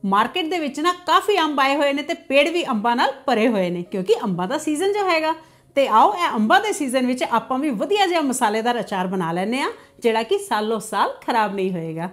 Market ਦੇ ਵਿੱਚ ਨਾ ਕਾਫੀ ਅੰਬ ਆਏ ਹੋਏ ਨੇ ਤੇ ਪੇੜ ਵੀ ਅੰਬਾਂ ਨਾਲ ਭਰੇ ਹੋਏ ਨੇ ਕਿਉਂਕਿ ਅੰਬਾਂ ਦਾ ਸੀਜ਼ਨ ਜੋ ਹੈਗਾ। ਤੇ ਆਓ ਇਹ ਅੰਬਾਂ ਦੇ ਸੀਜ਼ਨ ਵਿੱਚ ਆਪਾਂ ਵੀ ਵਧੀਆ ਜਿਹਾ ਮਸਾਲੇਦਾਰ ਅਚਾਰ ਬਣਾ ਲੈਂਦੇ ਆ ਜਿਹੜਾ ਕਿ ਸਾਲੋਂ ਸਾਲ ਖਰਾਬ ਨਹੀਂ ਹੋਏਗਾ।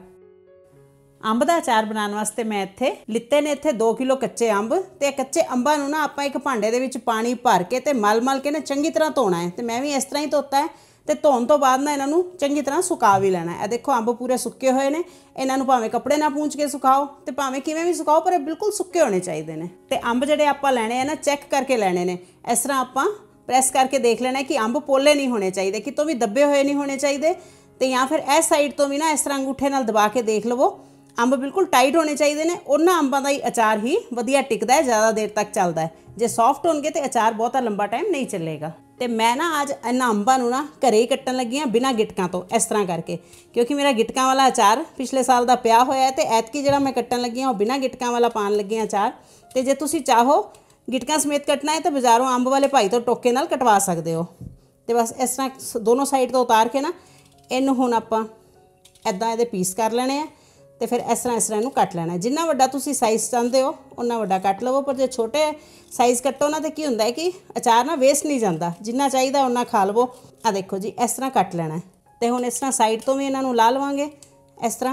ਅੰਬ ਦਾ ਅਚਾਰ ਬਣਾਉਣ ਵਾਸਤੇ ਮੈਂ ਇੱਥੇ ਲਿੱਤੇ ਨੇ 2 ਕਿਲੋ ਕੱਚੇ ਅੰਬ। ਤੇ ਕੱਚੇ ਅੰਬਾਂ ਨੂੰ ਨਾ ਆਪਾਂ ਇੱਕ ਭਾਂਡੇ ਦੇ ਵਿੱਚ ਪਾਣੀ ਭਰ ਕੇ ਤੇ ਮਲ ਕੇ ਨਾ ਚੰਗੀ ਤਰ੍ਹਾਂ ਧੋਣਾ ਹੈ। ਤੇ ਮੈਂ ਵੀ ਇਸ ਤਰ੍ਹਾਂ ਹੀ ਧੋਤਾ ਹੈ। ਤੇ ਧੋਣ ਤੋਂ ਬਾਅਦ ਨਾ ਇਹਨਾਂ ਨੂੰ ਚੰਗੀ ਤਰ੍ਹਾਂ ਸੁਕਾ ਵੀ ਲੈਣਾ ਹੈ। ਇਹ ਦੇਖੋ ਅੰਬ ਪੂਰੇ ਸੁੱਕੇ ਹੋਏ ਨੇ। ਇਹਨਾਂ ਨੂੰ ਭਾਵੇਂ ਕੱਪੜੇ ਨਾਲ ਪੂੰਝ ਕੇ ਸੁਕਾਓ ਤੇ ਭਾਵੇਂ ਕਿਵੇਂ ਵੀ ਸੁਕਾਓ, ਪਰ ਇਹ ਬਿਲਕੁਲ ਸੁੱਕੇ ਹੋਣੇ ਚਾਹੀਦੇ ਨੇ। ਤੇ ਅੰਬ ਜਿਹੜੇ ਆਪਾਂ ਲੈਣੇ ਆ ਨਾ ਚੈੱਕ ਕਰਕੇ ਲੈਣੇ ਨੇ। ਇਸ ਤਰ੍ਹਾਂ ਆਪਾਂ ਪ੍ਰੈਸ ਕਰਕੇ ਦੇਖ ਲੈਣਾ ਕਿ ਅੰਬ ਪੋਲੇ ਨਹੀਂ ਹੋਣੇ ਚਾਹੀਦੇ, ਕਿਤੋਂ ਵੀ ਦੱਬੇ ਹੋਏ ਨਹੀਂ ਹੋਣੇ ਚਾਹੀਦੇ। ਤੇ ਜਾਂ ਫਿਰ ਇਸ ਸਾਈਡ ਤੋਂ ਵੀ ਨਾ ਇਸ ਤਰ੍ਹਾਂ ਅੰਗੂਠੇ ਨਾਲ ਦਬਾ ਕੇ ਦੇਖ ਲਵੋ। ਅੰਬ ਬਿਲਕੁਲ ਟਾਈਟ ਹੋਣੇ ਚਾਹੀਦੇ ਨੇ। ਉਹਨਾਂ ਅੰਬਾਂ ਦਾ ਹੀ ਅਚਾਰ ਹੀ ਵਧੀਆ ਟਿਕਦਾ ਹੈ, ਜ਼ਿਆਦਾ ਦੇਰ ਤੱਕ ਚੱਲਦਾ ਹੈ। ਜੇ ਸੌਫਟ ਹੋਣਗੇ ਤੇ ਅਚਾਰ ਬਹੁਤਾ ਲੰਬਾ ਟਾਈਮ ਨਹੀਂ ਚੱਲੇਗਾ। ਤੇ ਮੈਂ ਨਾ ਅੱਜ ਇਹਨਾਂ ਅੰਬਾਂ ਨੂੰ ਨਾ ਘਰੇ ਹੀ ਕੱਟਣ ਲੱਗੀ ਹਾਂ ਬਿਨਾਂ ਗਿਟਕਾਂ ਤੋਂ, ਇਸ ਤਰ੍ਹਾਂ ਕਰਕੇ, ਕਿਉਂਕਿ ਮੇਰਾ ਗਿਟਕਾਂ ਵਾਲਾ ਅਚਾਰ ਪਿਛਲੇ ਸਾਲ ਦਾ ਪਿਆ ਹੋਇਆ ਹੈ। ਤੇ ਐਤਕੀ ਜਿਹੜਾ ਮੈਂ ਕੱਟਣ ਲੱਗੀ ਹਾਂ ਉਹ ਬਿਨਾਂ ਗਿਟਕਾਂ ਵਾਲਾ ਪਾਉਣ ਲੱਗੀ ਹਾਂ ਅਚਾਰ। ਤੇ ਜੇ ਤੁਸੀਂ ਚਾਹੋ ਗਿਟਕਾਂ ਸਮੇਤ ਕੱਟਣਾ ਹੈ ਤਾਂ ਬਾਜ਼ਾਰੋਂ ਅੰਬ ਵਾਲੇ ਭਾਈ ਤੋਂ ਟੋਕੇ ਨਾਲ ਕਟਵਾ ਸਕਦੇ ਹੋ। ਤੇ ਬਸ ਇਸ ਤਰ੍ਹਾਂ ਦੋਨੋਂ ਸਾਈਡ ਤੋਂ ਉਤਾਰ ਕੇ ਨਾ ਇਹਨੂੰ ਹੁਣ ਆਪਾਂ ਇੱਦਾਂ ਇਹਦੇ ਪੀਸ ਕਰ ਲੈਣੇ ਆ। ਤੇ ਫਿਰ ਇਸ ਤਰ੍ਹਾਂ ਇਹਨੂੰ ਕੱਟ ਲੈਣਾ। ਜਿੰਨਾ ਵੱਡਾ ਤੁਸੀਂ ਸਾਈਜ਼ ਚਾਹੁੰਦੇ ਹੋ ਉਨਾ ਵੱਡਾ ਕੱਟ ਲਵੋ। ਪਰ ਜੇ ਛੋਟੇ ਸਾਈਜ਼ ਕੱਟੋ ਨਾ ਤੇ ਕੀ ਹੁੰਦਾ ਹੈ ਕਿ ਅਚਾਰ ਨਾ ਵੇਸਟ ਨਹੀਂ ਜਾਂਦਾ, ਜਿੰਨਾ ਚਾਹੀਦਾ ਉਨਾ ਖਾ ਲਵੋ। ਆ ਦੇਖੋ ਜੀ, ਇਸ ਤਰ੍ਹਾਂ ਕੱਟ ਲੈਣਾ। ਤੇ ਹੁਣ ਇਸ ਤਰ੍ਹਾਂ ਸਾਈਡ ਤੋਂ ਵੀ ਇਹਨਾਂ ਨੂੰ ਲਾ ਲਵਾਂਗੇ ਇਸ ਤਰ੍ਹਾਂ।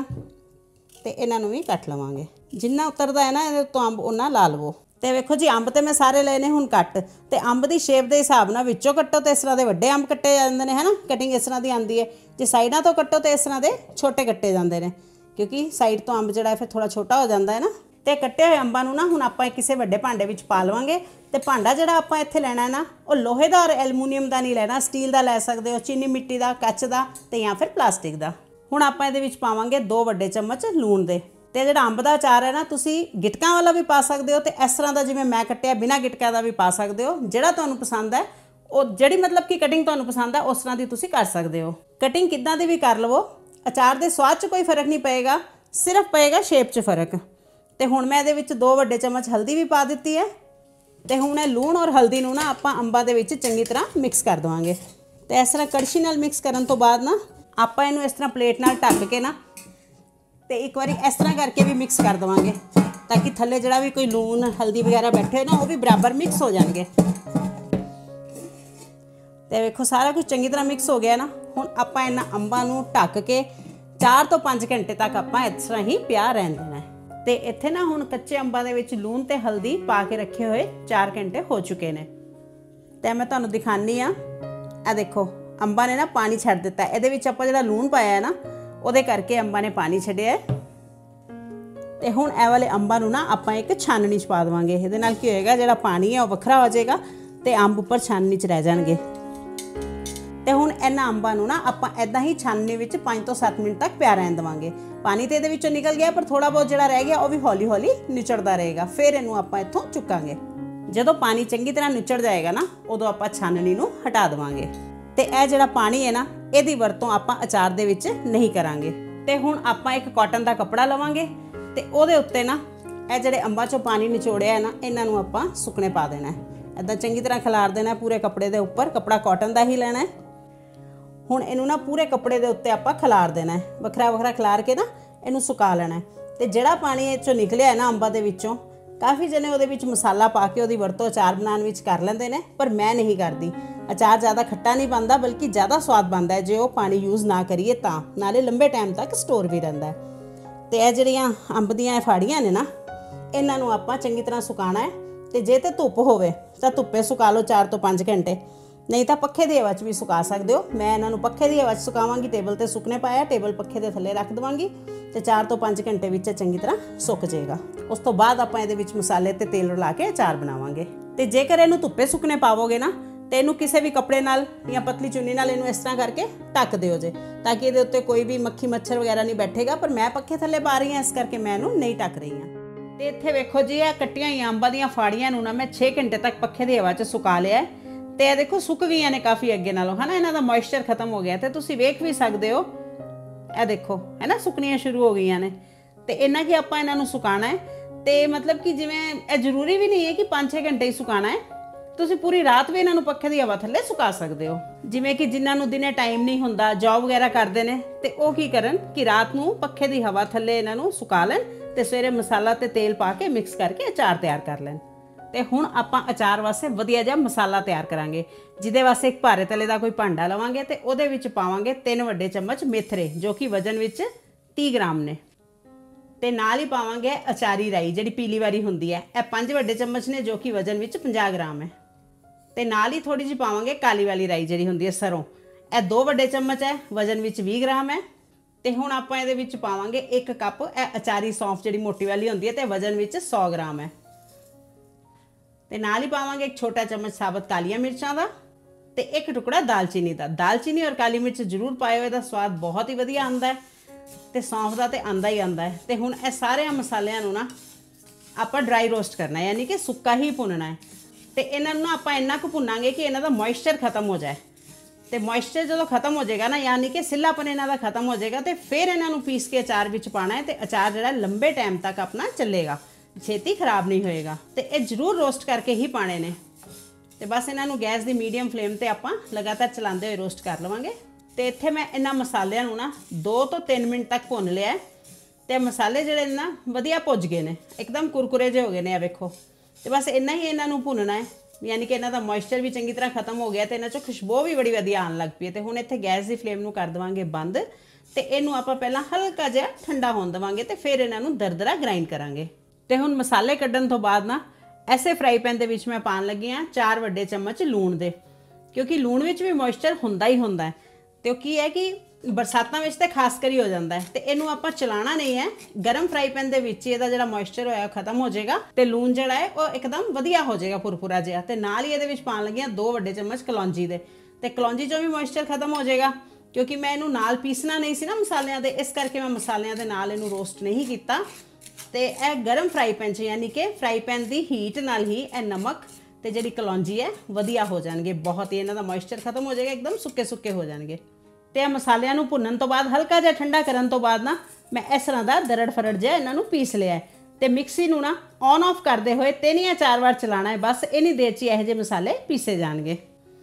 ਤੇ ਇਹਨਾਂ ਨੂੰ ਵੀ ਕੱਟ ਲਵਾਂਗੇ। ਜਿੰਨਾ ਉਤਰਦਾ ਹੈ ਨਾ ਇਹਦੇ ਤੋਂ ਅੰਬ ਉਹਨਾਂ ਲਾ ਲਵੋ। ਤੇ ਵੇਖੋ ਜੀ, ਅੰਬ ਤੇ ਮੈਂ ਸਾਰੇ ਲਏ ਨੇ ਹੁਣ ਕੱਟ। ਤੇ ਅੰਬ ਦੀ ਸ਼ੇਪ ਦੇ ਹਿਸਾਬ ਨਾਲ ਵਿੱਚੋਂ ਕੱਟੋ ਤੇ ਇਸ ਤਰ੍ਹਾਂ ਦੇ ਵੱਡੇ ਅੰਬ ਕੱਟੇ ਜਾਂਦੇ ਨੇ, ਹੈ ਨਾ। ਕਟਿੰਗ ਇਸ ਤਰ੍ਹਾਂ ਦੀ ਆਉਂਦੀ ਹੈ। ਜੇ ਸਾਈਡਾਂ ਤੋਂ ਕੱਟੋ ਤੇ ਇਸ ਤਰ੍ਹਾਂ ਦੇ ਛੋਟੇ ਕੱਟੇ ਜਾਂਦੇ ਨੇ, ਕਿਉਂਕਿ ਸਾਈਡ ਤੋਂ ਅੰਬ ਜਿਹੜਾ ਫਿਰ ਥੋੜਾ ਛੋਟਾ ਹੋ ਜਾਂਦਾ ਹੈ ਨਾ। ਤੇ ਕੱਟੇ ਹੋਏ ਅੰਬਾਂ ਨੂੰ ਨਾ ਹੁਣ ਆਪਾਂ ਕਿਸੇ ਵੱਡੇ ਭਾਂਡੇ ਵਿੱਚ ਪਾ ਲਵਾਂਗੇ। ਤੇ ਭਾਂਡਾ ਜਿਹੜਾ ਆਪਾਂ ਇੱਥੇ ਲੈਣਾ ਨਾ ਉਹ ਲੋਹੇ ਦਾ ਔਰ ਐਲੂਮੀਨੀਅਮ ਦਾ ਨਹੀਂ ਲੈਣਾ, ਸਟੀਲ ਦਾ ਲੈ ਸਕਦੇ ਹੋ, ਚੀਨੀ ਮਿੱਟੀ ਦਾ, ਕੱਚ ਦਾ ਤੇ ਜਾਂ ਫਿਰ ਪਲਾਸਟਿਕ ਦਾ। ਹੁਣ ਆਪਾਂ ਇਹਦੇ ਵਿੱਚ ਪਾਵਾਂਗੇ 2 ਵੱਡੇ ਚਮਚ ਲੂਣ ਦੇ। ਤੇ ਜਿਹੜਾ ਅੰਬ ਦਾ ਅਚਾਰ ਹੈ ਨਾ ਤੁਸੀਂ ਗਿਟਕਾਂ ਵਾਲਾ ਵੀ ਪਾ ਸਕਦੇ ਹੋ ਤੇ ਇਸ ਤਰ੍ਹਾਂ ਦਾ ਜਿਵੇਂ ਮੈਂ ਕੱਟਿਆ ਬਿਨਾਂ ਗਿਟਕਾਂ ਦਾ ਵੀ ਪਾ ਸਕਦੇ ਹੋ। ਜਿਹੜਾ ਤੁਹਾਨੂੰ ਪਸੰਦ ਹੈ ਉਹ ਜਿਹੜੀ ਮਤਲਬ ਕਿ ਕਟਿੰਗ ਤੁਹਾਨੂੰ ਪਸੰਦ ਹੈ ਉਸ ਤਰ੍ਹਾਂ ਦੀ ਤੁਸੀਂ ਕਰ ਸਕਦੇ ਹੋ। ਕਟਿੰਗ ਕਿੱਦਾਂ ਦੀ ਵੀ ਕਰ ਲਵੋ, ਅਚਾਰ ਦੇ ਸਵਾਦ 'ਚ ਕੋਈ ਫਰਕ ਨਹੀਂ ਪਏਗਾ, ਸਿਰਫ ਪਏਗਾ ਸ਼ੇਪ 'ਚ ਫਰਕ। ਤੇ ਹੁਣ ਮੈਂ ਇਹਦੇ ਵਿੱਚ 2 ਵੱਡੇ ਚਮਚ ਹਲਦੀ ਵੀ ਪਾ ਦਿੱਤੀ ਹੈ। ਤੇ ਹੁਣ ਇਹ ਲੂਣ ਔਰ ਹਲਦੀ ਨੂੰ ਨਾ ਆਪਾਂ ਅੰਬਾਂ ਦੇ ਵਿੱਚ ਚੰਗੀ ਤਰ੍ਹਾਂ ਮਿਕਸ ਕਰ ਦੇਵਾਂਗੇ। ਤੇ ਇਸ ਤਰ੍ਹਾਂ ਕੜਛੀ ਨਾਲ ਮਿਕਸ ਕਰਨ ਤੋਂ ਬਾਅਦ ਨਾ ਆਪਾਂ ਇਹਨੂੰ ਇਸ ਤਰ੍ਹਾਂ ਪਲੇਟ ਨਾਲ ਢੱਕ ਕੇ ਨਾ ਤੇ ਇੱਕ ਵਾਰੀ ਇਸ ਤਰ੍ਹਾਂ ਕਰਕੇ ਵੀ ਮਿਕਸ ਕਰ ਦੇਵਾਂਗੇ ਤਾਂ ਕਿ ਥੱਲੇ ਜਿਹੜਾ ਵੀ ਕੋਈ ਲੂਣ ਹਲਦੀ ਵਗੈਰਾ ਬੈਠੇ ਨਾ ਉਹ ਵੀ ਬਰਾਬਰ ਮਿਕਸ ਹੋ ਜਾਣਗੇ। ਤੇ ਵੇਖੋ ਸਾਰਾ ਕੁਝ ਚੰਗੀ ਤਰ੍ਹਾਂ ਮਿਕਸ ਹੋ ਗਿਆ ਨਾ। ਹੁਣ ਆਪਾਂ ਇਹਨਾਂ ਅੰਬਾਂ ਨੂੰ ਢੱਕ ਕੇ 4 ਤੋਂ 5 ਘੰਟੇ ਤੱਕ ਆਪਾਂ ਇਸ ਤਰ੍ਹਾਂ ਹੀ ਪਿਆ ਰਹਿਣ ਦੇਣਾ ਹੈ। ਤੇ ਇੱਥੇ ਨਾ ਹੁਣ ਕੱਚੇ ਅੰਬਾਂ ਦੇ ਵਿੱਚ ਲੂਣ ਤੇ ਹਲਦੀ ਪਾ ਕੇ ਰੱਖੇ ਹੋਏ 4 ਘੰਟੇ ਹੋ ਚੁੱਕੇ ਨੇ। ਤੇ ਮੈਂ ਤੁਹਾਨੂੰ ਦਿਖਾਨੀ ਆ, ਇਹ ਦੇਖੋ ਅੰਬਾਂ ਨੇ ਨਾ ਪਾਣੀ ਛੱਡ ਦਿੱਤਾ। ਇਹਦੇ ਵਿੱਚ ਆਪਾਂ ਜਿਹੜਾ ਲੂਣ ਪਾਇਆ ਹੈ ਨਾ ਉਹਦੇ ਕਰਕੇ ਅੰਬਾਂ ਨੇ ਪਾਣੀ ਛੱਡਿਆ। ਤੇ ਹੁਣ ਇਹ ਵਾਲੇ ਅੰਬਾਂ ਨੂੰ ਨਾ ਆਪਾਂ ਇੱਕ ਛਾਨਣੀ 'ਚ ਪਾ ਦੇਵਾਂਗੇ। ਇਹਦੇ ਨਾਲ ਕੀ ਹੋਏਗਾ, ਜਿਹੜਾ ਪਾਣੀ ਹੈ ਉਹ ਵੱਖਰਾ ਹੋ ਜਾਏਗਾ ਤੇ ਅੰਬ ਉੱਪਰ ਛਾਨਣੀ 'ਚ ਰਹਿ ਜਾਣਗੇ। ਤੇ ਹੁਣ ਇਹਨਾਂ ਅੰਬਾਂ ਨੂੰ ਨਾ ਆਪਾਂ ਇਦਾਂ ਹੀ ਛਾਨਣੀ ਵਿੱਚ 5 ਤੋਂ 7 ਮਿੰਟ ਤੱਕ ਪਿਆ ਰਹਿਣ ਦੇਵਾਂਗੇ। ਪਾਣੀ ਤੇ ਇਹਦੇ ਵਿੱਚੋਂ ਨਿਕਲ ਗਿਆ, ਪਰ ਥੋੜਾ ਬਹੁਤ ਜਿਹੜਾ ਰਹਿ ਗਿਆ ਉਹ ਵੀ ਹੌਲੀ ਹੌਲੀ ਨਿਚੜਦਾ ਰਹੇਗਾ। ਫਿਰ ਇਹਨੂੰ ਆਪਾਂ ਇੱਥੋਂ ਚੁੱਕਾਂਗੇ। ਜਦੋਂ ਪਾਣੀ ਚੰਗੀ ਤਰ੍ਹਾਂ ਨਿਚੜ ਜਾਏਗਾ ਨਾ ਉਦੋਂ ਆਪਾਂ ਛਾਨਣੀ ਨੂੰ ਹਟਾ ਦੇਵਾਂਗੇ। ਤੇ ਇਹ ਜਿਹੜਾ ਪਾਣੀ ਹੈ ਨਾ ਇਹਦੀ ਵਰਤੋਂ ਆਪਾਂ ਅਚਾਰ ਦੇ ਵਿੱਚ ਨਹੀਂ ਕਰਾਂਗੇ। ਤੇ ਹੁਣ ਆਪਾਂ ਇੱਕ ਕਾਟਨ ਦਾ ਕੱਪੜਾ ਲਵਾਂਗੇ ਤੇ ਉਹਦੇ ਉੱਤੇ ਨਾ ਇਹ ਜਿਹੜੇ ਅੰਬਾਂ 'ਚੋਂ ਪਾਣੀ ਨਿਚੋੜਿਆ ਹੈ ਨਾ ਇਹਨਾਂ ਨੂੰ ਆਪਾਂ ਸੁੱਕਣੇ ਪਾ ਦੇਣਾ ਹੈ। ਇੱਦਾਂ ਚੰਗੀ ਤਰ੍ਹਾਂ ਖਿਲਾਰ ਦੇਣਾ ਪੂਰੇ ਕੱਪੜੇ ਦੇ ਉੱਪਰ। ਕੱਪੜਾ ਕਾਟਨ ਦਾ ਹੀ ਲੈਣਾ ਹੈ। ਹੁਣ ਇਹਨੂੰ ਨਾ ਪੂਰੇ ਕੱਪੜੇ ਦੇ ਉੱਤੇ ਆਪਾਂ ਖਿਲਾਰ ਦੇਣਾ ਹੈ, ਵੱਖਰਾ ਵੱਖਰਾ ਖਿਲਾਰ ਕੇ ਨਾ ਇਹਨੂੰ ਸੁਕਾ ਲੈਣਾ ਹੈ। ਤੇ ਜਿਹੜਾ ਪਾਣੀ ਇਹ 'ਚੋਂ ਨਿਕਲਿਆ ਹੈ ਨਾ ਅੰਬਾਂ ਦੇ ਵਿੱਚੋਂ, ਕਾਫੀ ਜਣੇ ਉਹਦੇ ਵਿੱਚ ਮਸਾਲਾ ਪਾ ਕੇ ਉਹਦੀ ਵਰਤੋਂ ਅਚਾਰ ਬਣਾਉਣ ਵਿੱਚ ਕਰ ਲੈਂਦੇ ਨੇ, ਪਰ ਮੈਂ ਨਹੀਂ ਕਰਦੀ। ਅਚਾਰ ਜ਼ਿਆਦਾ ਖੱਟਾ ਨਹੀਂ ਬਣਦਾ ਬਲਕਿ ਜ਼ਿਆਦਾ ਸਵਾਦ ਬਣਦਾ ਹੈ ਜੇ ਉਹ ਪਾਣੀ ਯੂਜ਼ ਨਾ ਕਰੀਏ ਤਾਂ, ਨਾਲੇ ਲੰਬੇ ਟਾਈਮ ਤੱਕ ਸਟੋਰ ਵੀ ਰਹਿੰਦਾ ਹੈ। ਤੇ ਇਹ ਜਿਹੜੀਆਂ ਅੰਬ ਦੀਆਂ ਫਾੜੀਆਂ ਨੇ ਨਾ ਇਹਨਾਂ ਨੂੰ ਆਪਾਂ ਚੰਗੀ ਤਰ੍ਹਾਂ ਸੁਕਾਉਣਾ ਹੈ। ਤੇ ਜੇ ਤੇ ਧੁੱਪ ਹੋਵੇ ਤਾਂ ਧੁੱਪੇ ਸੁਕਾ ਲਓ 4 ਤੋਂ 5 ਘੰਟੇ, ਨਹੀਂ ਤਾਂ ਪੱਖੇ ਦੀ ਹਵਾ 'ਚ ਵੀ ਸੁਕਾ ਸਕਦੇ ਹੋ। ਮੈਂ ਇਹਨਾਂ ਨੂੰ ਪੱਖੇ ਦੀ ਹਵਾ 'ਚ ਸੁਕਾਵਾਂਗੀ। ਟੇਬਲ ਤੇ ਸੁੱਕਣੇ ਪਾਇਆ, ਟੇਬਲ ਪੱਖੇ ਦੇ ਥੱਲੇ ਰੱਖ ਦੇਵਾਂਗੀ ਤੇ 4 ਤੋਂ 5 ਘੰਟੇ ਵਿੱਚ ਚੰਗੀ ਤਰ੍ਹਾਂ ਸੁੱਕ ਜਾਏਗਾ। ਉਸ ਤੋਂ ਬਾਅਦ ਆਪਾਂ ਇਹਦੇ ਵਿੱਚ ਮਸਾਲੇ ਤੇ ਤੇਲ ਰਲਾ ਕੇ ਅਚਾਰ ਬਣਾਵਾਂਗੇ। ਤੇ ਜੇਕਰ ਇਹਨੂੰ ਧੁੱਪੇ ਸੁੱਕਣੇ ਪਾਵੋਗੇ ਨਾ ਤੇ ਇਹਨੂੰ ਕਿਸੇ ਵੀ ਕੱਪੜੇ ਨਾਲ ਜਾਂ ਪਤਲੀ ਚੁੰਨੀ ਨਾਲ ਇਹਨੂੰ ਇਸ ਤਰ੍ਹਾਂ ਕਰਕੇ ਢੱਕ ਦਿਓ ਜੇ, ਤਾਂ ਕਿ ਇਹਦੇ ਉੱਤੇ ਕੋਈ ਵੀ ਮੱਖੀ ਮੱਛਰ ਵਗੈਰਾ ਨਹੀਂ ਬੈਠੇਗਾ। ਪਰ ਮੈਂ ਪੱਖੇ ਥੱਲੇ ਪਾ ਰਹੀ ਹਾਂ ਇਸ ਕਰਕੇ ਮੈਂ ਇਹਨੂੰ ਨਹੀਂ ਢੱਕ ਰਹੀ ਹਾਂ। ਤੇ ਇੱਥੇ ਵੇਖੋ ਜੀ, ਇਹ ਕੱਟੀਆਂ ਹੋਈਆਂ ਅੰਬਾਂ ਦੀਆਂ ਫਾੜੀਆਂ ਨੂੰ ਨਾ ਮੈਂ 6 ਘੰਟੇ ਤੱਕ ਪੱਖੇ ਦੀ ਹਵਾ 'ਚ ਸੁਕਾ ਲਿਆ ਹੈ। ਤੇ ਇਹ ਦੇਖੋ ਸੁੱਕ ਗਈਆਂ ਨੇ ਕਾਫੀ ਅੱਗੇ ਨਾਲੋਂ, ਹੈ ਨਾ। ਇਹਨਾਂ ਦਾ ਮੋਇਸਚਰ ਖਤਮ ਹੋ ਗਿਆ ਤੇ ਤੁਸੀਂ ਵੇਖ ਵੀ ਸਕਦੇ ਹੋ, ਇਹ ਦੇਖੋ ਹੈ ਨਾ, ਸੁੱਕਣੀਆਂ ਸ਼ੁਰੂ ਹੋ ਗਈਆਂ ਨੇ। ਤੇ ਇਹਨਾਂ ਕਿ ਆਪਾਂ ਇਹਨਾਂ ਨੂੰ ਸੁਕਾਉਣਾ ਹੈ। ਤੇ ਮਤਲਬ ਕਿ ਜਿਵੇਂ ਇਹ ਜ਼ਰੂਰੀ ਵੀ ਨਹੀਂ ਹੈ ਕਿ 5-6 ਘੰਟੇ ਹੀ ਸੁਕਾਉਣਾ ਹੈ, ਤੁਸੀਂ ਪੂਰੀ ਰਾਤ ਵੀ ਇਹਨਾਂ ਨੂੰ ਪੱਖੇ ਦੀ ਹਵਾ ਥੱਲੇ ਸੁਕਾ ਸਕਦੇ ਹੋ। ਜਿਵੇਂ ਕਿ ਜਿਨ੍ਹਾਂ ਨੂੰ ਦਿਨੇ ਟਾਈਮ ਨਹੀਂ ਹੁੰਦਾ, ਜੌਬ ਵਗੈਰਾ ਕਰਦੇ ਨੇ, ਤੇ ਉਹ ਕੀ ਕਰਨ ਕਿ ਰਾਤ ਨੂੰ ਪੱਖੇ ਦੀ ਹਵਾ ਥੱਲੇ ਇਹਨਾਂ ਨੂੰ ਸੁਕਾ ਲੈਣ ਤੇ ਸਵੇਰੇ ਮਸਾਲਾ ਤੇ ਤੇਲ ਪਾ ਕੇ ਮਿਕਸ ਕਰਕੇ ਅਚਾਰ ਤਿਆਰ ਕਰ ਲੈਣ। ਤੇ ਹੁਣ ਆਪਾਂ ਅਚਾਰ ਵਾਸਤੇ ਵਧੀਆ ਜਿਹਾ ਮਸਾਲਾ ਤਿਆਰ ਕਰਾਂਗੇ, ਜਿਹਦੇ ਵਾਸਤੇ ਇੱਕ ਭਾਰੇ ਤਲੇ ਦਾ ਕੋਈ ਭਾਂਡਾ ਲਵਾਂਗੇ ਤੇ ਉਹਦੇ ਵਿੱਚ ਪਾਵਾਂਗੇ 3 ਵੱਡੇ ਚਮਚ ਮੇਥਰੇ, ਜੋ ਕਿ ਵਜਨ ਵਿੱਚ 30 ਗ੍ਰਾਮ ਨੇ। ਤੇ ਨਾਲ ਹੀ ਪਾਵਾਂਗੇ ਅਚਾਰੀ ਰਾਈ, ਜਿਹੜੀ ਪੀਲੀ ਵਾਲੀ ਹੁੰਦੀ ਹੈ, ਇਹ 5 ਵੱਡੇ ਚਮਚ ਨੇ, ਜੋ ਕਿ ਵਜਨ ਵਿੱਚ 50 ਗ੍ਰਾਮ ਹੈ। ਤੇ ਨਾਲ ਹੀ ਥੋੜੀ ਜਿਹੀ ਪਾਵਾਂਗੇ ਕਾਲੀ ਵਾਲੀ ਰਾਈ, ਜਿਹੜੀ ਹੁੰਦੀ ਹੈ ਸਰੋਂ, ਇਹ 2 ਵੱਡੇ ਚਮਚ ਹੈ, ਵਜਨ ਵਿੱਚ 20 ਗ੍ਰਾਮ ਹੈ। ਤੇ ਹੁਣ ਆਪਾਂ ਇਹਦੇ ਵਿੱਚ ਪਾਵਾਂਗੇ 1 ਕੱਪ ਇਹ ਅਚਾਰੀ ਸੌਂਫ, ਜਿਹੜੀ ਮੋਟੀ ਵਾਲੀ ਹੁੰਦੀ ਹੈ, ਤੇ ਵਜਨ ਵਿੱਚ 100 ਗ੍ਰਾਮ ਹੈ। ਤੇ ਨਾਲ ਹੀ ਪਾਵਾਂਗੇ 1 ਛੋਟਾ ਚਮਚ ਸਾਬਤ ਕਾਲੀਆਂ ਮਿਰਚਾਂ ਦਾ ਤੇ 1 ਟੁਕੜਾ ਦਾਲਚੀਨੀ ਦਾ। ਦਾਲਚੀਨੀ ਔਰ ਕਾਲੀ ਮਿਰਚ ਜ਼ਰੂਰ ਪਾਇਓ, ਇਹਦਾ ਸਵਾਦ ਬਹੁਤ ਹੀ ਵਧੀਆ ਆਉਂਦਾ ਹੈ, ਤੇ ਸੌਂਫ ਦਾ ਤੇ ਆਂਦਾ ਹੀ ਆਂਦਾ ਹੈ। ਤੇ ਹੁਣ ਇਹ ਸਾਰੇ ਮਸਾਲਿਆਂ ਨੂੰ ਨਾ ਆਪਾਂ ਡਰਾਈ ਰੋਸਟ ਕਰਨਾ ਹੈ, ਯਾਨੀ ਕਿ ਸੁੱਕਾ ਹੀ ਭੁੰਨਣਾ ਹੈ। ਤੇ ਇਹਨਾਂ ਨੂੰ ਨਾ ਆਪਾਂ ਇੰਨਾ ਕੁ ਭੁੰਨਾਂਗੇ ਕਿ ਇਹਨਾਂ ਦਾ ਮੋਇਸਚਰ ਖਤਮ ਹੋ ਜਾਏ। ਤੇ ਮੋਇਸਚਰ ਜਦੋਂ ਖਤਮ ਹੋ ਜਾਏਗਾ ਨਾ, ਯਾਨੀ ਕਿ ਸਿੱਲਾਪਨ ਇਹਨਾਂ ਦਾ ਖਤਮ ਹੋ ਜਾਏਗਾ, ਤੇ ਫਿਰ ਇਹਨਾਂ ਨੂੰ ਪੀਸ ਕੇ ਅਚਾਰ ਵਿੱਚ ਪਾਣਾ ਹੈ। ਤੇ ਅਚਾਰ ਜਿਹੜਾ ਲੰਬੇ ਟਾਈਮ ਤੱਕ ਆਪਣਾ ਚੱਲੇਗਾ, ਛੇਤੀ ਖਰਾਬ ਨਹੀਂ ਹੋਏਗਾ। ਤੇ ਇਹ ਜ਼ਰੂਰ ਰੋਸਟ ਕਰਕੇ ਹੀ ਪਾਣੇ ਨੇ। ਤੇ ਬਸ ਇਹਨਾਂ ਨੂੰ ਗੈਸ ਦੀ ਮੀਡੀਅਮ ਫਲੇਮ ਤੇ ਆਪਾਂ ਲਗਾਤਾਰ ਚਲਾਉਂਦੇ ਹੋਏ ਰੋਸਟ ਕਰ ਲਵਾਂਗੇ। ਤੇ ਇੱਥੇ ਮੈਂ ਇਹਨਾਂ ਮਸਾਲਿਆਂ ਨੂੰ ਨਾ 2 ਤੋਂ 3 ਮਿੰਟ ਤੱਕ ਭੁੰਨ ਲਿਆ ਹੈ। ਤੇ ਮਸਾਲੇ ਜਿਹੜੇ ਨਾ ਵਧੀਆ ਭੁੱਜ ਗਏ ਨੇ, ਇੱਕਦਮ ਕੁਰਕੁਰੇ ਜਿਹੇ ਹੋ ਗਏ ਨੇ, ਆ ਵੇਖੋ। ਤੇ ਬਸ ਇੰਨਾ ਹੀ ਇਹਨਾਂ ਨੂੰ ਭੁੰਨਣਾ ਹੈ, ਯਾਨੀ ਕਿ ਇਹਨਾਂ ਦਾ ਮੋਇਸਚਰ ਵੀ ਚੰਗੀ ਤਰ੍ਹਾਂ ਖਤਮ ਹੋ ਗਿਆ ਤੇ ਇਹਨਾਂ 'ਚੋਂ ਖੁਸ਼ਬੂ ਵੀ ਬੜੀ ਵਧੀਆ ਆਉਣ ਲੱਗ ਪਈ ਹੈ। ਤੇ ਹੁਣ ਇੱਥੇ ਗੈਸ ਦੀ ਫਲੇਮ ਨੂੰ ਕਰ ਦੇਵਾਂਗੇ ਬੰਦ, ਤੇ ਇਹਨੂੰ ਆਪਾਂ ਪਹਿਲਾਂ ਹਲਕਾ ਜਿਹਾ ਠੰਡਾ ਹੋਣ ਦੇਵਾਂਗੇ, ਤੇ ਫਿਰ ਇਹਨਾਂ ਨੂੰ ਦਰਦਰਾ ਗ੍ਰਾਈਂਡ ਕਰਾਂਗੇ। ਤੇ ਹੁਣ ਮਸਾਲੇ ਕੱਢਣ ਤੋਂ ਬਾਅਦ ਨਾ ਐਸੇ ਫਰਾਈ ਪੈਨ ਦੇ ਵਿੱਚ ਮੈਂ ਪਾਉਣ ਲੱਗੀ ਹਾਂ 4 ਵੱਡੇ ਚਮਚ ਲੂਣ ਦੇ, ਕਿਉਂਕਿ ਲੂਣ ਵਿੱਚ ਵੀ ਮੋਇਸਚਰ ਹੁੰਦਾ ਹੀ ਹੁੰਦਾ ਹੈ। ਤੇ ਉਹ ਕੀ ਹੈ ਕਿ ਬਰਸਾਤਾਂ ਵਿੱਚ ਤੇ ਖਾਸ ਕਰ ਹੀ ਹੋ ਜਾਂਦਾ ਹੈ। ਤੇ ਇਹਨੂੰ ਆਪਾਂ ਚਲਾਣਾ ਨਹੀਂ ਹੈ, ਗਰਮ ਫਰਾਈ ਪੈਨ ਦੇ ਵਿੱਚ ਇਹਦਾ ਜਿਹੜਾ ਮੋਇਸਚਰ ਹੋਇਆ ਖਤਮ ਹੋ ਜਾਏਗਾ, ਤੇ ਲੂਣ ਜਿਹੜਾ ਹੈ ਉਹ ਇੱਕਦਮ ਵਧੀਆ ਹੋ ਜਾਏਗਾ, ਭੁਰਭੁਰਾ ਜਿਹਾ। ਤੇ ਨਾਲ ਹੀ ਇਹਦੇ ਵਿੱਚ ਪਾਉਣ ਲੱਗੀ ਹਾਂ 2 ਵੱਡੇ ਚਮਚ ਕਲੌਂਜੀ ਦੇ, ਤੇ ਕਲੌਂਜੀ 'ਚੋਂ ਵੀ ਮੋਇਸਚਰ ਖਤਮ ਹੋ ਜਾਏਗਾ, ਕਿਉਂਕਿ ਮੈਂ ਇਹਨੂੰ ਨਾਲ ਪੀਸਣਾ ਨਹੀਂ ਸੀ ਨਾ ਮਸਾਲਿਆਂ ਦੇ, ਇਸ ਕਰਕੇ ਮੈਂ ਮਸਾਲਿਆਂ ਦੇ ਨਾਲ ਇਹਨੂੰ ਰੋਸਟ ਨਹੀਂ ਕੀਤਾ। ਤੇ ਇਹ ਗਰਮ ਫਰਾਈ ਪੈਨ 'ਚ, ਯਾਨੀ ਕਿ ਫਰਾਈ ਪੈਨ ਦੀ ਹੀਟ ਨਾਲ ਹੀ ਇਹ ਨਮਕ ਤੇ ਜਿਹੜੀ ਕਲੌਂਜੀ ਹੈ ਵਧੀਆ ਹੋ ਜਾਣਗੇ, ਬਹੁਤ ਹੀ ਇਹਨਾਂ ਦਾ ਮੋਇਸਚਰ ਖਤਮ ਹੋ ਜਾਏਗਾ, ਇੱਕਦਮ ਸੁੱਕੇ ਸੁੱਕੇ ਹੋ ਜਾਣਗੇ। ਤੇ ਇਹ ਮਸਾਲਿਆਂ ਨੂੰ ਭੁੰਨਣ ਤੋਂ ਬਾਅਦ ਹਲਕਾ ਜਿਹਾ ਠੰਡਾ ਕਰਨ ਤੋਂ ਬਾਅਦ ਨਾ ਮੈਂ ਇਸ ਤਰ੍ਹਾਂ ਦਾ ਦਰੜ ਫਰੜ ਜਿਹਾ ਇਹਨਾਂ ਨੂੰ ਪੀਸ ਲਿਆ ਹੈ। ਤੇ ਮਿਕਸੀ ਨੂੰ ਨਾ ਔਨ ਆਫ ਕਰਦੇ ਹੋਏ 3 ਜਾਂ 4 ਵਾਰ ਚਲਾਣਾ ਹੈ, ਬਸ ਇੰਨੀ ਦੇਰ 'ਚ ਇਹੋ ਜਿਹੇ ਮਸਾਲੇ ਪੀਸੇ ਜਾਣਗੇ।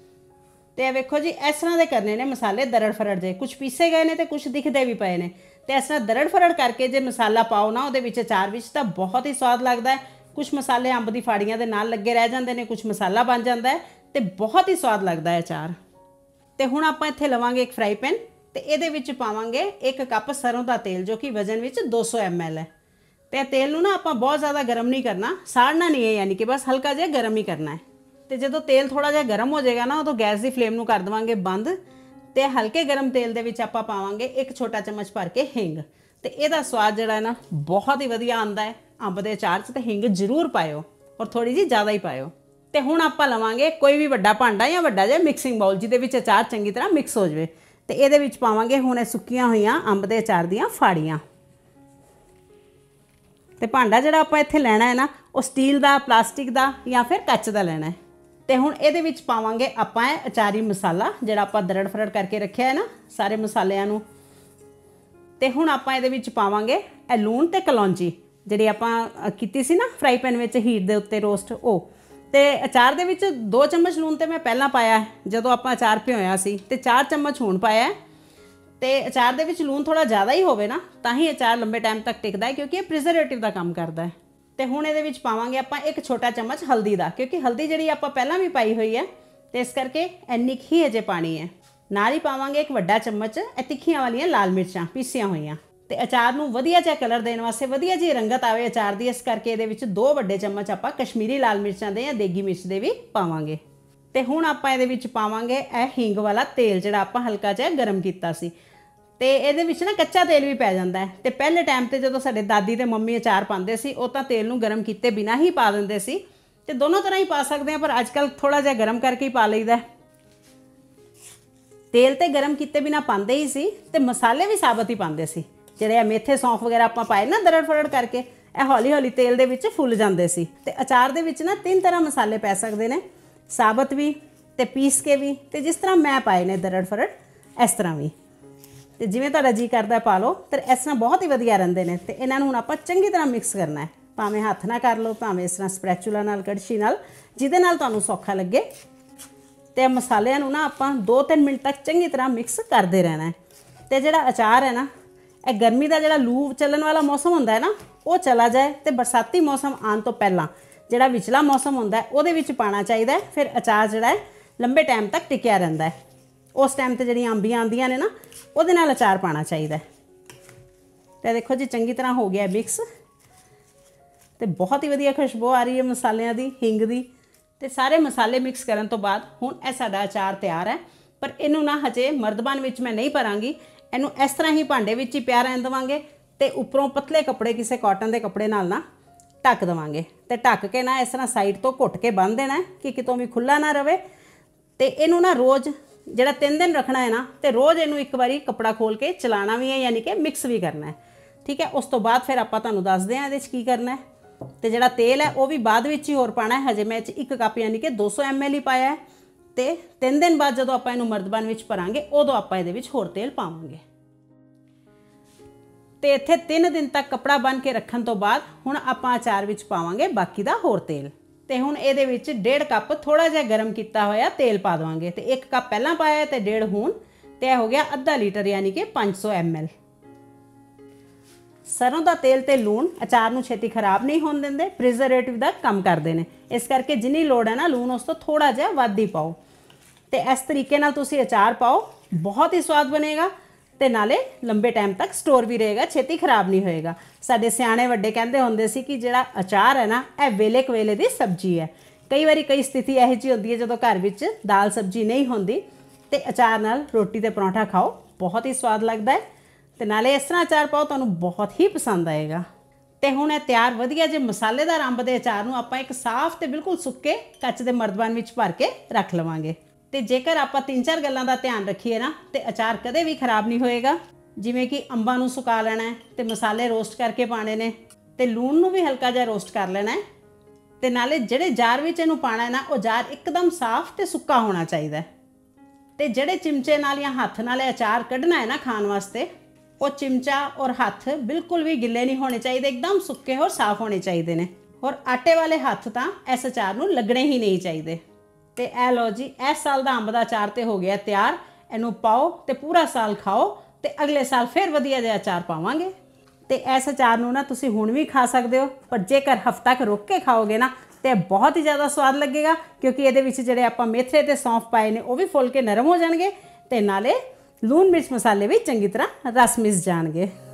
ਤੇ ਇਹ ਵੇਖੋ ਜੀ, ਇਸ ਤਰ੍ਹਾਂ ਦੇ ਕਰਨੇ ਨੇ ਮਸਾਲੇ, ਦਰੜ ਫਰੜ ਜਿਹੇ, ਕੁਝ ਪੀਸੇ ਗਏ ਨੇ ਤੇ ਕੁਝ ਦਿਖਦੇ ਵੀ ਪਏ ਨੇ। ਤੇ ਇਸ ਤਰ੍ਹਾਂ ਦਰੜ ਫਰੜ ਕਰਕੇ ਜੇ ਮਸਾਲਾ ਪਾਓ ਨਾ ਉਹਦੇ ਵਿੱਚ, ਅਚਾਰ ਵਿੱਚ, ਤਾਂ ਬਹੁਤ ਹੀ ਸਵਾਦ ਲੱਗਦਾ ਹੈ। ਕੁਝ ਮਸਾਲੇ ਅੰਬ ਦੀ ਫਾੜੀਆਂ ਦੇ ਨਾਲ ਲੱਗੇ ਰਹਿ ਜਾਂਦੇ ਨੇ, ਕੁਝ ਮਸਾਲਾ ਬਣ ਜਾਂਦਾ ਹੈ, ਤੇ ਬਹੁਤ ਹੀ ਸਵਾਦ ਲੱਗਦਾ ਹੈ ਅਚਾਰ। ਤੇ ਹੁਣ ਆਪਾਂ ਇੱਥੇ ਲਵਾਂਗੇ ਇੱਕ ਫਰਾਈ ਪੈਨ, ਤੇ ਇਹਦੇ ਵਿੱਚ ਪਾਵਾਂਗੇ 1 ਕੱਪ ਸਰੋਂ ਦਾ ਤੇਲ, ਜੋ ਕਿ ਵਜਨ ਵਿੱਚ 200 ml ਹੈ। ਤੇ ਇਹ ਤੇਲ ਨੂੰ ਨਾ ਆਪਾਂ ਬਹੁਤ ਜ਼ਿਆਦਾ ਗਰਮ ਨਹੀਂ ਕਰਨਾ, ਸਾੜਨਾ ਨਹੀਂ ਹੈ, ਯਾਨੀ ਕਿ ਬਸ ਹਲਕਾ ਜਿਹਾ ਗਰਮ ਹੀ ਕਰਨਾ ਹੈ। ਤੇ ਜਦੋਂ ਤੇਲ ਥੋੜਾ ਜਿਹਾ ਗਰਮ ਹੋ ਜਾਏਗਾ ਨਾ, ਉਦੋਂ ਗੈਸ ਦੀ ਫਲੇਮ ਨੂੰ ਕਰ ਦੇਵਾਂਗੇ ਬੰਦ, ਤੇ ਹਲਕੇ ਗਰਮ ਤੇਲ ਦੇ ਵਿੱਚ ਆਪਾਂ ਪਾਵਾਂਗੇ 1 ਛੋਟਾ ਚਮਚ ਭਰ ਕੇ ਹਿੰਗ। ਤੇ ਇਹਦਾ ਸਵਾਦ ਜਿਹੜਾ ਹੈ ਨਾ ਬਹੁਤ ਹੀ ਵਧੀਆ ਆਉਂਦਾ ਹੈ ਅੰਬ ਦੇ ਅਚਾਰ 'ਚ, ਤੇ ਹਿੰਗ ਜ਼ਰੂਰ ਪਾਇਓ, ਔਰ ਥੋੜੀ ਜਿਹੀ ਜ਼ਿਆਦਾ ਹੀ ਪਾਇਓ। ਤੇ ਹੁਣ ਆਪਾਂ ਲਵਾਂਗੇ ਕੋਈ ਵੀ ਵੱਡਾ ਭਾਂਡਾ ਜਾਂ ਵੱਡਾ ਜਿਹਾ ਮਿਕਸਿੰਗ ਬਾਉਲ, ਜਿਹਦੇ ਵਿੱਚ ਅਚਾਰ ਚੰਗੀ ਤਰ੍ਹਾਂ ਮਿਕਸ ਹੋ ਜਾਵੇ। ਤੇ ਇਹਦੇ ਵਿੱਚ ਪਾਵਾਂਗੇ ਹੁਣ ਇਹ ਸੁੱਕੀਆਂ ਹੋਈਆਂ ਅੰਬ ਦੇ ਅਚਾਰ ਦੀਆਂ ਫਾੜੀਆਂ। ਤੇ ਭਾਂਡਾ ਜਿਹੜਾ ਆਪਾਂ ਇੱਥੇ ਲੈਣਾ ਹੈ ਨਾ, ਉਹ ਸਟੀਲ ਦਾ, ਪਲਾਸਟਿਕ ਦਾ ਜਾਂ ਫਿਰ ਕੱਚ ਦਾ ਲੈਣਾ ਹੈ। ਤੇ ਹੁਣ ਇਹਦੇ ਵਿੱਚ ਪਾਵਾਂਗੇ ਆਪਾਂ ਇਹ ਅਚਾਰੀ ਮਸਾਲਾ, ਜਿਹੜਾ ਆਪਾਂ ਦਰੜ ਫਰੜ ਕਰਕੇ ਰੱਖਿਆ ਹੈ ਨਾ ਸਾਰੇ ਮਸਾਲਿਆਂ ਨੂੰ। ਤੇ ਹੁਣ ਆਪਾਂ ਇਹਦੇ ਵਿੱਚ ਪਾਵਾਂਗੇ ਇਹ ਲੂਣ ਤੇ ਕਲੌਂਜੀ, ਜਿਹੜੀ ਆਪਾਂ ਕੀਤੀ ਸੀ ਨਾ ਫਰਾਈ ਪੈਨ ਵਿੱਚ ਹੀਟ ਦੇ ਉੱਤੇ ਰੋਸਟ, ਉਹ। ਤੇ ਅਚਾਰ ਦੇ ਵਿੱਚ 2 ਚਮਚ ਲੂਣ ਤੇ ਮੈਂ ਪਹਿਲਾਂ ਪਾਇਆ ਜਦੋਂ ਆਪਾਂ ਅਚਾਰ ਭਿਓਇਆ ਸੀ, ਤੇ 4 ਚਮਚ ਹੁਣ ਪਾਇਆ। ਤੇ ਅਚਾਰ ਦੇ ਵਿੱਚ ਲੂਣ ਥੋੜਾ ਜ਼ਿਆਦਾ ਹੀ ਹੋਵੇ ਨਾ, ਤਾਂ ਹੀ ਅਚਾਰ ਲੰਬੇ ਟਾਈਮ ਤੱਕ ਟਿਕਦਾ ਹੈ, ਕਿਉਂਕਿ ਇਹ ਪ੍ਰੀਜ਼ਰਵੇਟਿਵ ਦਾ ਕੰਮ ਕਰਦਾ ਹੈ। ਤੇ ਹੁਣ ਇਹਦੇ ਵਿੱਚ ਪਾਵਾਂਗੇ ਆਪਾਂ 1 ਛੋਟਾ ਚਮਚ ਹਲਦੀ ਦਾ, ਕਿਉਂਕਿ ਹਲਦੀ ਜਿਹੜੀ ਆਪਾਂ ਪਹਿਲਾਂ ਵੀ ਪਾਈ ਹੋਈ ਹੈ, ਤੇ ਇਸ ਕਰਕੇ ਇੰਨੀ ਹੀ ਅਜੇ ਪਾਣੀ ਹੈ। ਨਾਲ ਹੀ ਪਾਵਾਂਗੇ 1 ਵੱਡਾ ਚਮਚ ਇਹ ਤਿੱਖੀਆਂ ਵਾਲੀਆਂ ਲਾਲ ਮਿਰਚਾਂ ਪੀਸੀਆਂ ਹੋਈਆਂ। ਤੇ ਅਚਾਰ ਨੂੰ ਵਧੀਆ ਜਿਹਾ ਕਲਰ ਦੇਣ ਵਾਸਤੇ, ਵਧੀਆ ਜਿਹੀ ਰੰਗਤ ਆਵੇ ਅਚਾਰ ਦੀ, ਇਸ ਕਰਕੇ ਇਹਦੇ ਵਿੱਚ 2 ਵੱਡੇ ਚਮਚ ਆਪਾਂ ਕਸ਼ਮੀਰੀ ਲਾਲ ਮਿਰਚਾਂ ਦੇ ਜਾਂ ਦੇਗੀ ਮਿਰਚ ਦੇ ਵੀ ਪਾਵਾਂਗੇ। ਤੇ ਹੁਣ ਆਪਾਂ ਇਹਦੇ ਵਿੱਚ ਪਾਵਾਂਗੇ ਇਹ ਹੀਂਗ ਵਾਲਾ ਤੇਲ, ਜਿਹੜਾ ਆਪਾਂ ਹਲਕਾ ਜਿਹਾ ਗਰਮ ਕੀਤਾ ਸੀ। ਤੇ ਇਹਦੇ ਵਿੱਚ ਨਾ ਕੱਚਾ ਤੇਲ ਵੀ ਪੈ ਜਾਂਦਾ ਹੈ। ਤੇ ਪਹਿਲੇ ਟਾਈਮ ਤੇ ਜਦੋਂ ਸਾਡੇ ਦਾਦੀ ਤੇ ਮੰਮੀ ਅਚਾਰ ਪਾਉਂਦੇ ਸੀ, ਉਹ ਤਾਂ ਤੇਲ ਨੂੰ ਗਰਮ ਕੀਤੇ ਬਿਨਾਂ ਹੀ ਪਾ ਦਿੰਦੇ ਸੀ। ਤੇ ਦੋਨੋਂ ਤਰ੍ਹਾਂ ਹੀ ਪਾ ਸਕਦੇ ਹਾਂ, ਪਰ ਅੱਜ ਕੱਲ੍ਹ ਥੋੜਾ ਜਿਹਾ ਗਰਮ ਕਰਕੇ ਹੀ ਪਾ ਲਈਦਾ। ਤੇਲ ਤੇ ਗਰਮ ਕੀਤੇ ਬਿਨਾਂ ਪਾਉਂਦੇ ਹੀ ਸੀ, ਤੇ ਮਸਾਲੇ ਵੀ ਸਾਬਤ ਹੀ ਪਾਉਂਦੇ ਸੀ। ਜਿਹੜੇ ਆ ਮੇਥੇ ਸੌਂਫ ਵਗੈਰਾ ਆਪਾਂ ਪਾਏ ਨਾ ਦਰੜ ਫਰੜ ਕਰਕੇ, ਇਹ ਹੌਲੀ ਹੌਲੀ ਤੇਲ ਦੇ ਵਿੱਚ ਫੁੱਲ ਜਾਂਦੇ ਸੀ। ਤੇ ਅਚਾਰ ਦੇ ਵਿੱਚ ਨਾ 3 ਤਰ੍ਹਾਂ ਮਸਾਲੇ ਪੈ ਸਕਦੇ ਨੇ, ਸਾਬਤ ਵੀ, ਤੇ ਪੀਸ ਕੇ ਵੀ, ਤੇ ਜਿਸ ਤਰ੍ਹਾਂ ਮੈਂ ਪਾਏ ਨੇ ਦਰੜ ਫਰੜ, ਇਸ ਤਰ੍ਹਾਂ ਵੀ। ਤੇ ਜਿਵੇਂ ਤੁਹਾਡਾ ਜੀ ਕਰਦਾ ਪਾ ਲਓ, ਤੇ ਇਸ ਤਰ੍ਹਾਂ ਬਹੁਤ ਹੀ ਵਧੀਆ ਰਹਿੰਦੇ ਨੇ। ਤੇ ਇਹਨਾਂ ਨੂੰ ਹੁਣ ਆਪਾਂ ਚੰਗੀ ਤਰ੍ਹਾਂ ਮਿਕਸ ਕਰਨਾ ਹੈ, ਭਾਵੇਂ ਹੱਥ ਨਾਲ ਕਰ ਲਓ, ਭਾਵੇਂ ਇਸ ਤਰ੍ਹਾਂ ਸਪੈਚੂਲਾ ਨਾਲ, ਕੜਛੀ ਨਾਲ, ਜਿਹਦੇ ਨਾਲ ਤੁਹਾਨੂੰ ਸੌਖਾ ਲੱਗੇ। ਤੇ ਮਸਾਲਿਆਂ ਨੂੰ ਨਾ ਆਪਾਂ 2-3 ਮਿੰਟ ਤੱਕ ਚੰਗੀ ਤਰ੍ਹਾਂ ਮਿਕਸ ਕਰਦੇ ਰਹਿਣਾ ਹੈ। ਤੇ ਜਿਹੜਾ ਅਚਾਰ ਹੈ ਨਾ, ਇਹ ਗਰਮੀ ਦਾ ਜਿਹੜਾ ਲੂ ਚੱਲਣ ਵਾਲਾ ਮੌਸਮ ਹੁੰਦਾ ਹੈ ਨਾ, ਉਹ ਚਲਾ ਜਾਏ ਤੇ ਬਰਸਾਤੀ ਮੌਸਮ ਆਉਣ ਤੋਂ ਪਹਿਲਾਂ ਜਿਹੜਾ ਵਿਚਲਾ ਮੌਸਮ ਹੁੰਦਾ ਹੈ ਉਹਦੇ ਵਿੱਚ ਪਾਉਣਾ ਚਾਹੀਦਾ ਹੈ। ਫਿਰ ਅਚਾਰ ਜਿਹੜਾ ਹੈ ਲੰਬੇ ਟਾਈਮ ਤੱਕ ਟਿਕਿਆ ਰਹਿੰਦਾ ਹੈ। ਉਸ ਟਾਈਮ ਤੇ ਜਿਹੜੀਆਂ ਅੰਬੀਆਂ ਆਉਂਦੀਆਂ ਨੇ ਨਾ, ਉਹਦੇ ਨਾਲ ਅਚਾਰ ਪਾਉਣਾ ਚਾਹੀਦਾ ਹੈ। ਤੇ ਦੇਖੋ ਜੀ ਚੰਗੀ ਤਰ੍ਹਾਂ ਹੋ ਗਿਆ ਮਿਕਸ, ਤੇ ਬਹੁਤ ਹੀ ਵਧੀਆ ਖੁਸ਼ਬੂ ਆ ਰਹੀ ਹੈ ਮਸਾਲਿਆਂ ਦੀ, ਹਿੰਗ ਦੀ। ਤੇ ਸਾਰੇ ਮਸਾਲੇ ਮਿਕਸ ਕਰਨ ਤੋਂ ਬਾਅਦ ਹੁਣ ਇਹ ਸਾਡਾ ਅਚਾਰ ਤਿਆਰ ਹੈ। ਪਰ ਇਹਨੂੰ ਨਾ ਹਜੇ ਮਰਦਬਾਨ ਵਿੱਚ ਮੈਂ ਨਹੀਂ ਭਰਾਂਗੀ, ਇਹਨੂੰ ਇਸ ਤਰ੍ਹਾਂ ਹੀ ਭਾਂਡੇ ਵਿੱਚ ਹੀ ਪਿਆ ਰਹਿਣ ਦੇਵਾਂਗੇ ਤੇ ਉੱਪਰੋਂ ਪਤਲੇ ਕੱਪੜੇ, ਕਿਸੇ ਕਾਟਨ ਦੇ ਕੱਪੜੇ ਨਾਲ ਨਾ ਢੱਕ ਦੇਵਾਂਗੇ। ਤੇ ਢੱਕ ਕੇ ਨਾ ਇਸ ਤਰ੍ਹਾਂ ਸਾਈਡ ਤੋਂ ਘੁੱਟ ਕੇ ਬੰਨ੍ਹ ਦੇਣਾ ਕਿ ਕਿਤੋਂ ਵੀ ਖੁੱਲਾ ਨਾ ਰਵੇ। ਤੇ ਇਹਨੂੰ ਨਾ ਰੋਜ਼ ਜਿਹੜਾ 3 ਦਿਨ ਰੱਖਣਾ ਹੈ ਨਾ, ਤੇ ਰੋਜ਼ ਇਹਨੂੰ ਇੱਕ ਵਾਰੀ ਕੱਪੜਾ ਖੋਲ ਕੇ ਚਲਾਉਣਾ ਵੀ ਹੈ, ਯਾਨੀ ਕਿ ਮਿਕਸ ਵੀ ਕਰਨਾ ਹੈ। ਠੀਕ ਹੈ, ਉਸ ਤੋਂ ਬਾਅਦ ਫਿਰ ਆਪਾਂ ਤੁਹਾਨੂੰ ਦੱਸਦੇ ਹਾਂ ਇਹਦੇ 'ਚ ਕੀ ਕਰਨਾ ਹੈ। ਤੇ ਜਿਹੜਾ ਤੇਲ ਹੈ ਉਹ ਵੀ ਬਾਅਦ ਵਿੱਚ ਹੀ ਹੋਰ ਪਾਉਣਾ ਹੈ। ਹਜੇ ਮੈਂ ਇਹ 'ਚ 1 ਕੱਪ ਯਾਨੀ ਕਿ 200 ml ਹੀ ਪਾਇਆ ਹੈ। ਤੇ 3 ਦਿਨ ਬਾਅਦ ਜਦੋਂ ਆਪਾਂ ਇਹਨੂੰ ਮਰਦਬਾਨ ਵਿੱਚ ਭਰਾਂਗੇ, ਉਦੋਂ ਆਪਾਂ ਇਹਦੇ ਵਿੱਚ ਹੋਰ ਤੇਲ ਪਾਵਾਂਗੇ। ਤੇ ਇੱਥੇ 3 ਦਿਨ ਤੱਕ ਕੱਪੜਾ ਬੰਨ੍ਹ ਕੇ ਰੱਖਣ ਤੋਂ ਬਾਅਦ ਹੁਣ ਆਪਾਂ ਅਚਾਰ ਵਿੱਚ ਪਾਵਾਂਗੇ ਬਾਕੀ ਦਾ ਹੋਰ ਤੇਲ। ਤੇ ਹੁਣ ਇਹਦੇ ਵਿੱਚ 1.5 ਕੱਪ ਥੋੜਾ ਜਿਹਾ ਗਰਮ ਕੀਤਾ ਹੋਇਆ ਤੇਲ ਪਾ ਦੇਵਾਂਗੇ। ਤੇ 1 ਕੱਪ ਪਹਿਲਾਂ ਪਾਇਆ ਤੇ 1.5 ਹੁਣ, ਤੇ ਇਹ ਹੋ ਗਿਆ ਅੱਧਾ ਲੀਟਰ ਯਾਨੀ ਕਿ 500 ml। ਸਰੋਂ ਦਾ ਤੇਲ ਤੇ ਲੂਣ ਅਚਾਰ ਨੂੰ ਛੇਤੀ ਖਰਾਬ ਨਹੀਂ ਹੋਣ ਦਿੰਦੇ, ਪ੍ਰੀਜ਼ਰਵੇਟਿਵ ਦਾ ਕੰਮ ਕਰਦੇ ਨੇ। ਇਸ ਕਰਕੇ ਜਿੰਨੀ ਲੋੜ ਹੈ ਨਾ ਲੂਣ, ਉਸ ਤੋਂ ਥੋੜਾ ਜਿਹਾ ਵੱਧ ਹੀ ਪਾਓ। ਤੇ ਇਸ ਤਰੀਕੇ ਨਾਲ ਤੁਸੀਂ ਅਚਾਰ ਪਾਓ, ਬਹੁਤ ਹੀ ਸਵਾਦ ਬਣੇਗਾ ਤੇ ਨਾਲੇ ਲੰਬੇ ਟਾਈਮ ਤੱਕ ਸਟੋਰ ਵੀ ਰਹੇਗਾ, ਛੇਤੀ ਖਰਾਬ ਨਹੀਂ ਹੋਏਗਾ। ਸਾਡੇ ਸਿਆਣੇ ਵੱਡੇ ਕਹਿੰਦੇ ਹੁੰਦੇ ਸੀ ਕਿ ਜਿਹੜਾ ਅਚਾਰ ਹੈ ਨਾ, ਇਹ ਵੇਲੇ ਕਵੇਲੇ ਦੀ ਸਬਜ਼ੀ ਹੈ। ਕਈ ਵਾਰੀ ਕਈ ਸਥਿਤੀ ਇਹੋ ਜਿਹੀ ਹੁੰਦੀ ਹੈ ਜਦੋਂ ਘਰ ਵਿੱਚ ਦਾਲ ਸਬਜ਼ੀ ਨਹੀਂ ਹੁੰਦੀ, ਤੇ ਅਚਾਰ ਨਾਲ ਰੋਟੀ ਤੇ ਪਰੌਂਠਾ ਖਾਓ, ਬਹੁਤ ਹੀ ਸਵਾਦ ਲੱਗਦਾ ਹੈ। ਤੇ ਨਾਲੇ ਇਸ ਤਰ੍ਹਾਂ ਅਚਾਰ ਪਾਓ, ਤੁਹਾਨੂੰ ਬਹੁਤ ਹੀ ਪਸੰਦ ਆਏਗਾ। ਤੇ ਹੁਣ ਇਹ ਤਿਆਰ ਵਧੀਆ ਜੇ ਮਸਾਲੇਦਾਰ ਅੰਬ ਦੇ ਅਚਾਰ ਨੂੰ ਆਪਾਂ ਇੱਕ ਸਾਫ਼ ਤੇ ਬਿਲਕੁਲ ਸੁੱਕੇ ਕੱਚ ਦੇ ਮਰਦਬਾਨ ਵਿੱਚ ਭਰ ਕੇ ਰੱਖ ਲਵਾਂਗੇ। ਤੇ ਜੇਕਰ ਆਪਾਂ 3-4 ਗੱਲਾਂ ਦਾ ਧਿਆਨ ਰੱਖੀਏ ਨਾ, ਤੇ ਅਚਾਰ ਕਦੇ ਵੀ ਖਰਾਬ ਨਹੀਂ ਹੋਏਗਾ। ਜਿਵੇਂ ਕਿ ਅੰਬਾਂ ਨੂੰ ਸੁਕਾ ਲੈਣਾ ਹੈ, ਤੇ ਮਸਾਲੇ ਰੋਸਟ ਕਰਕੇ ਪਾਣੇ ਨੇ, ਤੇ ਲੂਣ ਨੂੰ ਵੀ ਹਲਕਾ ਜਿਹਾ ਰੋਸਟ ਕਰ ਲੈਣਾ ਹੈ। ਤੇ ਨਾਲੇ ਜਿਹੜੇ ਜਾਰ ਵਿੱਚ ਇਹਨੂੰ ਪਾਣਾ ਹੈ ਨਾ, ਉਹ ਜਾਰ ਇੱਕਦਮ ਸਾਫ਼ ਤੇ ਸੁੱਕਾ ਹੋਣਾ ਚਾਹੀਦਾ ਹੈ। ਤੇ ਜਿਹੜੇ ਚਿਮਚੇ ਨਾਲ ਜਾਂ ਹੱਥ ਨਾਲ ਇਹ ਅਚਾਰ ਕੱਢਣਾ ਹੈ ਨਾ ਖਾਣ ਵਾਸਤੇ, ਉਹ ਚਿਮਚਾ ਔਰ ਹੱਥ ਬਿਲਕੁਲ ਵੀ ਗਿੱਲੇ ਨਹੀਂ ਹੋਣੇ ਚਾਹੀਦੇ, ਇੱਕਦਮ ਸੁੱਕੇ ਔਰ ਸਾਫ਼ ਹੋਣੇ ਚਾਹੀਦੇ ਨੇ। ਔਰ ਆਟੇ ਵਾਲੇ ਹੱਥ ਤਾਂ ਇਸ ਅਚਾਰ ਨੂੰ ਲੱਗਣੇ ਹੀ ਨਹੀਂ ਚਾਹੀਦੇ। ਤੇ ਇਹ ਲਓ ਜੀ, ਇਸ ਸਾਲ ਦਾ ਅੰਬ ਦਾ ਅਚਾਰ ਤੇ ਹੋ ਗਿਆ ਤਿਆਰ। ਇਹਨੂੰ ਪਾਓ ਤੇ ਪੂਰਾ ਸਾਲ ਖਾਓ, ਤੇ ਅਗਲੇ ਸਾਲ ਫਿਰ ਵਧੀਆ ਜਿਹਾ ਅਚਾਰ ਪਾਵਾਂਗੇ। ਤੇ ਇਸ ਅਚਾਰ ਨੂੰ ਨਾ ਤੁਸੀਂ ਹੁਣ ਵੀ ਖਾ ਸਕਦੇ ਹੋ, ਪਰ ਜੇਕਰ ਹਫ਼ਤਾ ਕੁ ਰੁਕ ਕੇ ਖਾਓਗੇ ਨਾ, ਤੇ ਬਹੁਤ ਹੀ ਜ਼ਿਆਦਾ ਸਵਾਦ ਲੱਗੇਗਾ। ਕਿਉਂਕਿ ਇਹਦੇ ਵਿੱਚ ਜਿਹੜੇ ਆਪਾਂ ਮੇਥੇ ਤੇ ਸੌਂਫ ਪਾਏ ਨੇ, ਉਹ ਵੀ ਫੁੱਲ ਕੇ ਨਰਮ ਹੋ ਜਾਣਗੇ, ਤੇ ਨਾਲੇ ਲੂਣ ਮਿਰਚ ਮਸਾਲੇ ਵੀ ਚੰਗੀ ਤਰ੍ਹਾਂ ਰਸ ਮਿਸ ਜਾਣਗੇ।